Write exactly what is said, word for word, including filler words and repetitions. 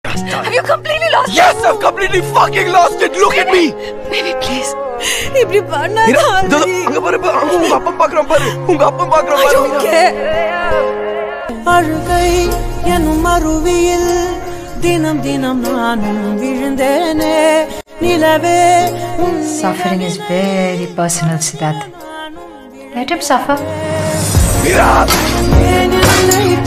Have you completely lost Yes, it? I've completely fucking lost it. Look at me. Baby, please. இப்படி பண்ணாத. அங்க பாரு, உங்க அப்பா பாக்குறான் பாரு. உங்க அப்பா பாக்குறான் பாரு. அழுகை எனும் அருவியில் தினம் தினம் நானும் விழுந்தேனே நிலவே. Suffering is very personal, Siddharth. Let him suffer. Mira!